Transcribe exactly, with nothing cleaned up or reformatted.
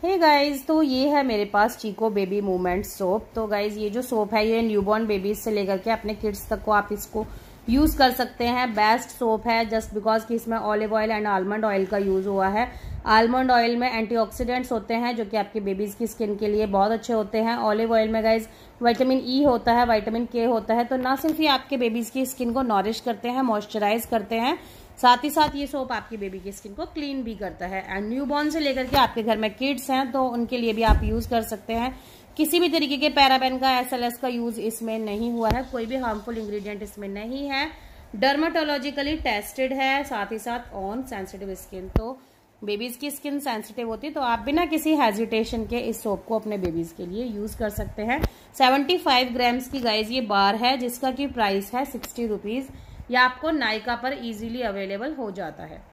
Hey guys, तो ये है मेरे पास चीको बेबी मूवमेंट सोप। तो गाइज ये जो सोप है ये न्यूबॉर्न बेबीज से लेकर के अपने किड्स तक को आप इसको यूज कर सकते हैं। बेस्ट सोप है जस्ट बिकॉज कि इसमें olive oil and almond oil का यूज हुआ है। आलमंड ऑयल में एंटीऑक्सीडेंट्स होते हैं जो कि आपकी बेबीज की स्किन के लिए बहुत अच्छे होते हैं। ऑलिव ऑयल में गाइज विटामिन ई होता है, विटामिन के होता है। तो ना सिर्फ ये आपके बेबीज की स्किन को नॉरिश करते हैं, मॉइस्चराइज करते हैं, साथ ही साथ ये सोप आपकी बेबी की स्किन को क्लीन भी करता है। एंड न्यूबॉर्न से लेकर के आपके घर में किड्स हैं तो उनके लिए भी आप यूज कर सकते हैं। किसी भी तरीके के पैराबेन का, एसएलएस का यूज इसमें नहीं हुआ है, कोई भी हार्मफुल इंग्रेडिएंट इसमें नहीं है। डर्माटोलॉजिकली टेस्टेड है, साथ ही साथ ऑन सेंसिटिव स्किन। तो बेबीज की स्किन सेंसिटिव होती है तो आप बिना किसी हेजिटेशन के इस सोप को अपने बेबीज के लिए यूज कर सकते हैं। पचहत्तर ग्राम्स की गाइज ये बार है जिसका की प्राइस है सिक्सटी रुपीज। यह आपको नायका पर इजीली अवेलेबल हो जाता है।